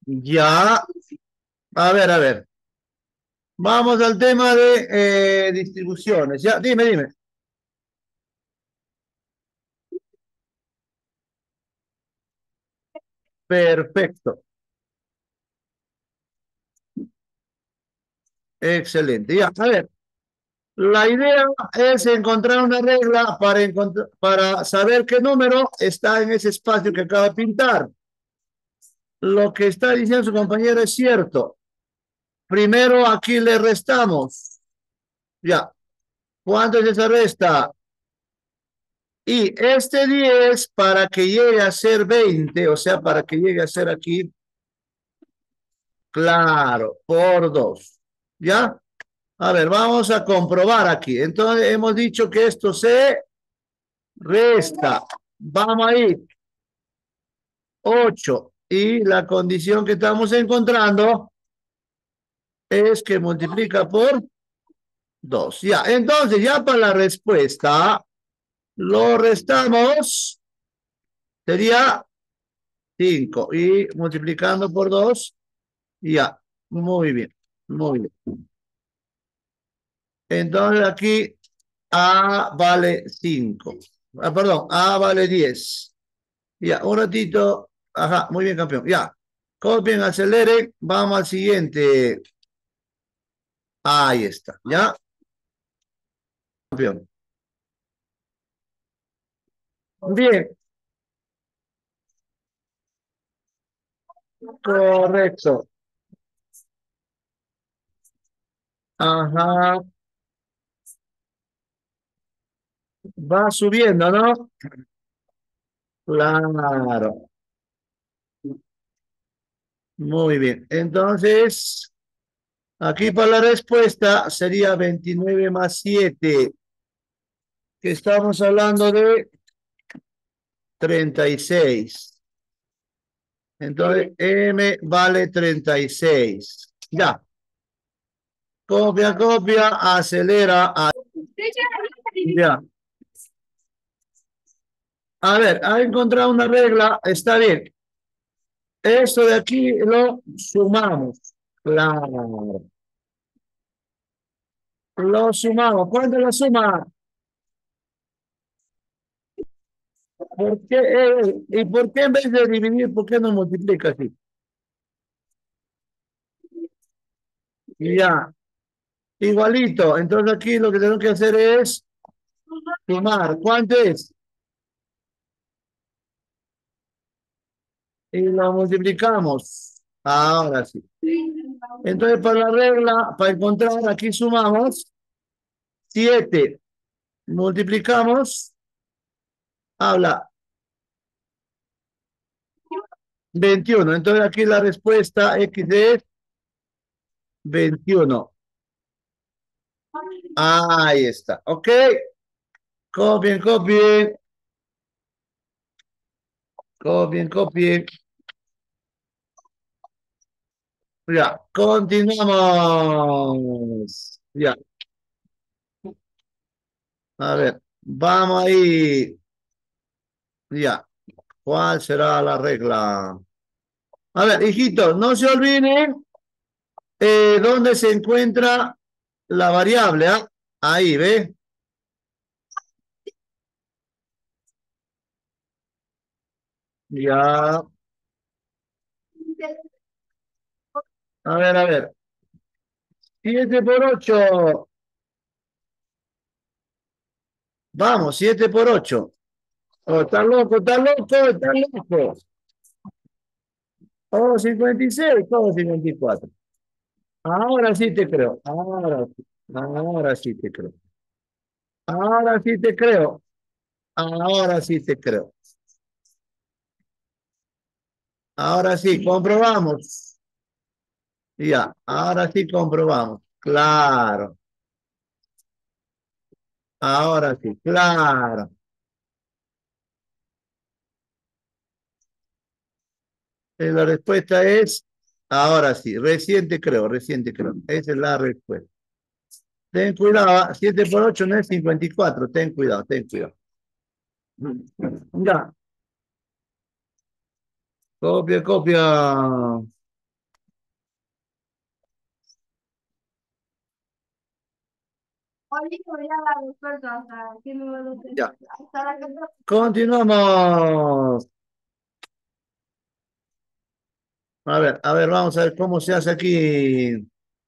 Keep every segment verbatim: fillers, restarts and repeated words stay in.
Ya, a ver, a ver. Vamos al tema de eh, distribuciones. Ya, dime, dime. Perfecto. Excelente. Ya, a ver. La idea es encontrar una regla para, encontr- para saber qué número está en ese espacio que acaba de pintar. Lo que está diciendo su compañero es cierto. Primero aquí le restamos. Ya. ¿Cuánto es esa resta? Y este diez para que llegue a ser veinte, o sea, para que llegue a ser aquí, claro, por dos. ¿Ya? A ver, vamos a comprobar aquí. Entonces hemos dicho que esto se resta. Vamos a ir. Ocho. Y la condición que estamos encontrando es que multiplica por dos. Ya, entonces ya para la respuesta lo restamos, sería cinco. Y multiplicando por dos, ya, muy bien, muy bien. Entonces aquí A vale cinco. Ah, perdón, A vale diez. Ya, un ratito. Ajá, muy bien, campeón. Ya. Copien, aceleren. Vamos al siguiente. Ahí está. Ya, campeón. Bien, correcto. Ajá. Va subiendo, ¿no? Claro. Muy bien. Entonces, aquí para la respuesta sería veintinueve más siete, que estamos hablando de treinta y seis. Entonces, M vale treinta y seis. Ya. Copia, copia, acelera. a- Ya. A ver, ha encontrado una regla. Está bien. Esto de aquí lo sumamos. Claro. Lo sumamos. ¿Cuánto lo suma? ¿Por qué, eh, ¿Y por qué en vez de dividir, por qué no multiplica así? Ya. Igualito. Entonces aquí lo que tenemos que hacer es sumar. ¿Cuánto es? Y lo multiplicamos. Ahora sí. Entonces, para la regla, para encontrar, aquí sumamos siete. Multiplicamos, habla veintiuno. Entonces, aquí la respuesta X es veintiuno. Ahí está. Ok. Copien, copien. Copien, copien. Ya, continuamos. Ya, a ver, vamos ahí. Ya, ¿cuál será la regla? A ver, hijitos, no se olviden eh, dónde se encuentra la variable. ¿Ah? Ahí, ¿ve? Ya, a ver, a ver. Siete por ocho. Vamos, siete por ocho. Oh, está loco, está loco, está loco. Oh, cincuenta y seis, todo cincuenta y cuatro. Ahora sí te creo. Ahora sí. Ahora sí te creo. Ahora sí te creo. Ahora sí te creo. Ahora sí, comprobamos. Ya, ahora sí comprobamos. Claro. Ahora sí, claro. Eh, La respuesta es, ahora sí, reciente creo, reciente creo. Esa es la respuesta. Ten cuidado, ah, siete por ocho no es cincuenta y cuatro. Ten cuidado, ten cuidado. Ya, copia, copia. Ya. Continuamos. A ver, a ver, vamos a ver cómo se hace aquí.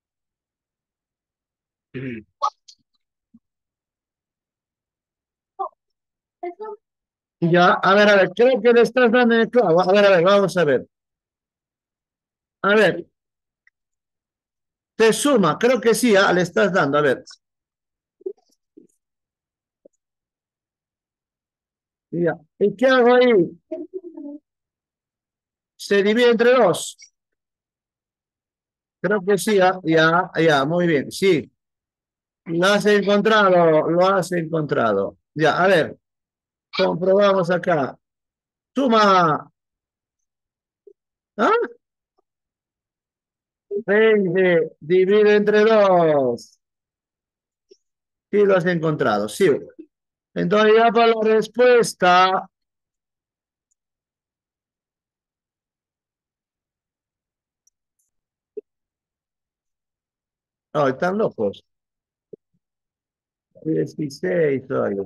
Ya, a ver, a ver, creo que le estás dando en el clavo. A ver, a ver, vamos a ver. A ver, te suma, creo que sí, ah, le estás dando. A ver, ya. ¿Y qué hago ahí? Se divide entre dos. Creo que sí, ah, ya, ya, muy bien, sí. Lo has encontrado, lo has encontrado. Ya, a ver, comprobamos acá. Suma, ¿ah? veinte, divide entre dos. Sí, lo has encontrado, sí. Entonces ya para la respuesta. Oh, están locos. Dieciséis, oye.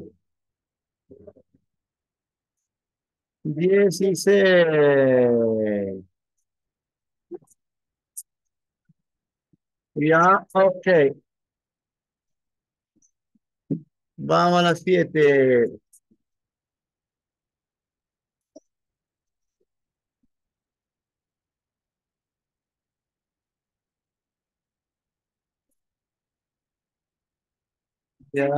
Dieciséis. Ya, ok. Vamos a las siete. Ya.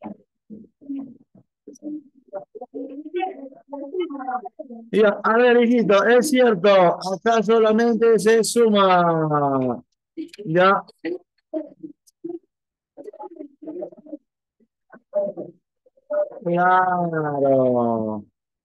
Ya, a ver, hijito, es cierto, acá solamente se suma. Ya, claro.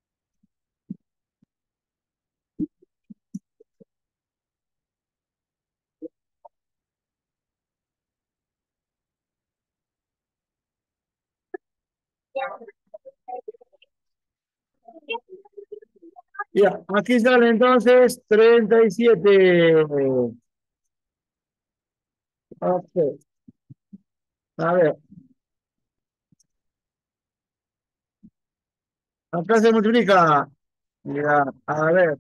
Ya, aquí sale entonces treinta y siete. Ok, a ver, acá se multiplica. Ya, a ver,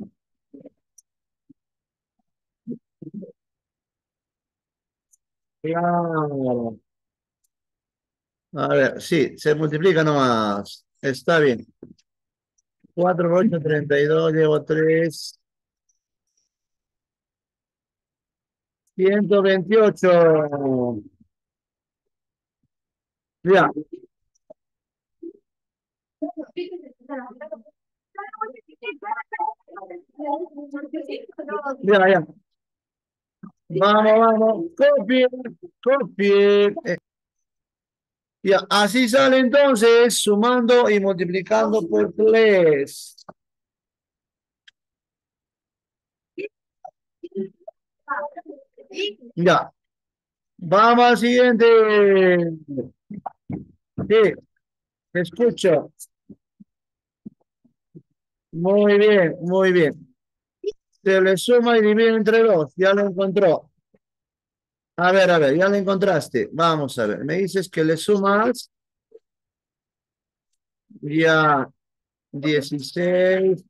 claro. A ver, sí, se multiplica nomás. Está bien. Cuatro por ocho, treinta y dos, llevo tres. Ciento veintiocho. Ya, ya, ya. Vamos, vamos. Copie, copie. Eh, ya, así sale entonces, sumando y multiplicando por tres. Ya, vamos al siguiente. Sí, te escucho. Muy bien, muy bien. Se le suma y divide entre dos. Ya lo encontró. A ver, a ver, ya lo encontraste. Vamos a ver. Me dices que le sumas ya dieciséis.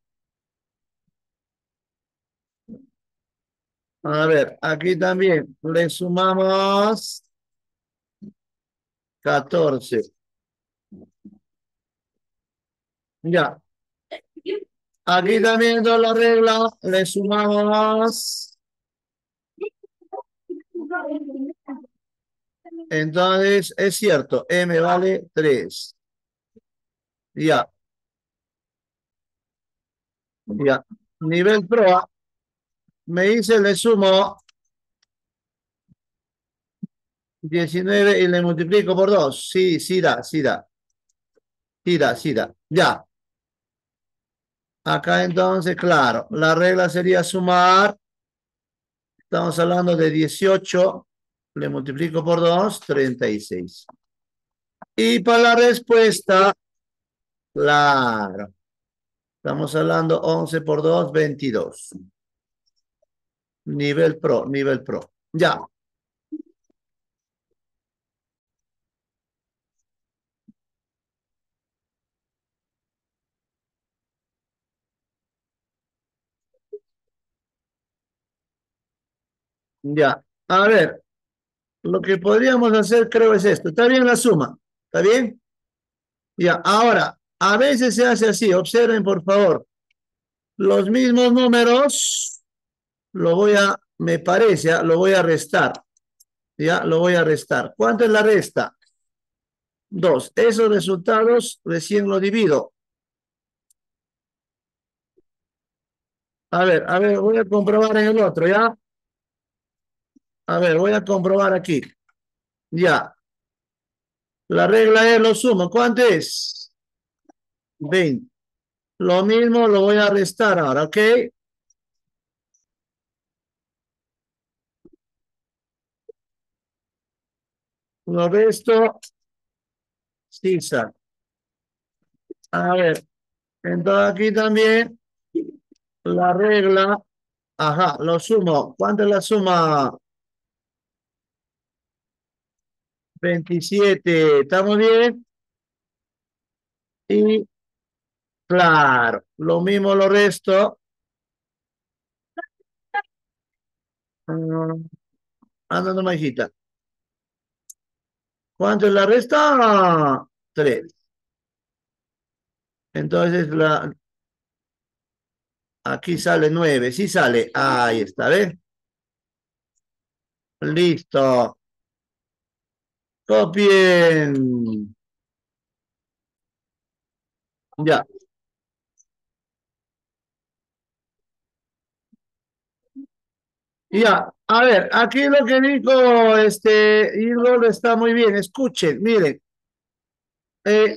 A ver, aquí también le sumamos catorce. Ya. Aquí también toda la regla, le sumamos. Entonces, es cierto, M vale tres. Ya, ya. Nivel Pro, me dice, le sumo diecinueve y le multiplico por dos. Sí, sí da, sí da. Sí da, sí da. Ya. Acá entonces, claro, la regla sería sumar. Estamos hablando de dieciocho. Le multiplico por dos, treinta y seis. Y para la respuesta, claro. Estamos hablando once por dos, veintidós. Nivel Pro, nivel Pro. Ya. Ya, a ver, lo que podríamos hacer creo es esto. ¿Está bien la suma? ¿Está bien? Ya, ahora, a veces se hace así, observen por favor, los mismos números, lo voy a, me parece, ¿ah? Lo voy a restar, ya, lo voy a restar. ¿Cuánto es la resta? Dos. Esos resultados recién lo divido. A ver, a ver, voy a comprobar en el otro, ¿ya? A ver, voy a comprobar aquí. Ya, la regla es lo sumo. ¿Cuánto es? Veinte. Lo mismo lo voy a restar ahora, ¿ok? Lo resto, sí, sale. A ver, entonces aquí también la regla, ajá, lo sumo. ¿Cuánto es la suma? Veintisiete. ¿Estamos bien? Y claro, lo mismo lo resto. Mm, anda nomás, hijita. ¿Cuánto es la resta? Tres. Entonces la, aquí sale nueve. Sí sale. Ahí está, ¿ves? Listo. Copien. Ya. Ya, a ver, aquí lo que dijo este Igor está muy bien. Escuchen, miren, eh,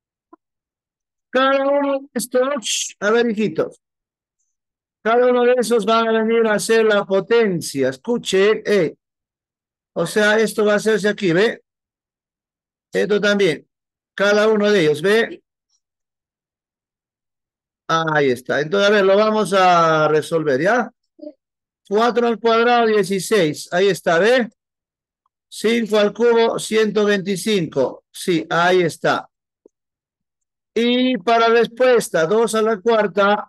cada uno de estos, a ver, hijitos, cada uno de esos van a venir a hacer la potencia. Escuchen, eh, o sea, esto va a hacerse aquí, ¿ve? Esto también, cada uno de ellos, ¿ve? Ahí está. Entonces, a ver, lo vamos a resolver, ¿ya? Cuatro al cuadrado, dieciséis. Ahí está, ¿ve? Cinco al cubo, ciento veinticinco. Sí, ahí está. Y para respuesta, dos a la cuarta,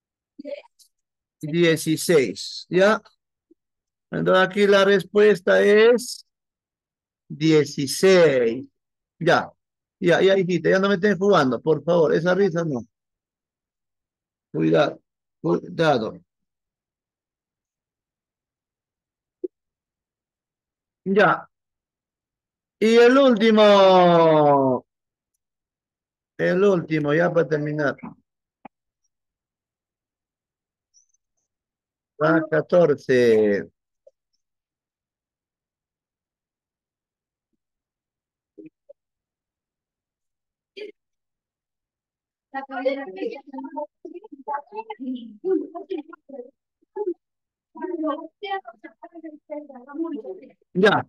dieciséis. ¿Ya? Entonces aquí la respuesta es dieciséis. Ya, ya, ya, hijita, ya no me estén jugando, por favor. Esa risa no. Cuidado, cuidado. Ya. Y el último, el último, ya para terminar. Va catorce. Ya.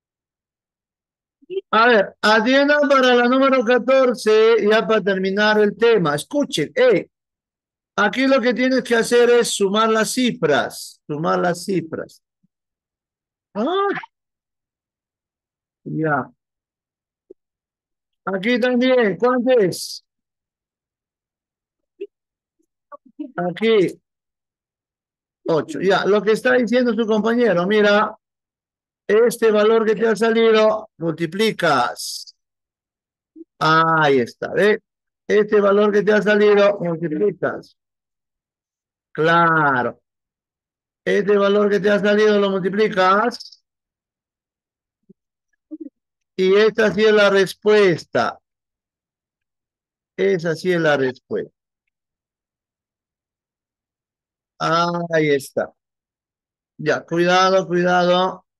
A ver, atiendan para la número catorce, ya para terminar el tema. Escuchen, eh, aquí lo que tienes que hacer es sumar las cifras, sumar las cifras. Ah, ya. Aquí también, ¿cuánto es? Aquí, ocho. Ya, lo que está diciendo su compañero, mira, este valor que te ha salido, multiplicas. Ahí está, ¿ves? Este valor que te ha salido, multiplicas. Claro. Este valor que te ha salido lo multiplicas. Y esta sí es la respuesta. Esa sí es la respuesta. Ahí está. Ya, cuidado, cuidado.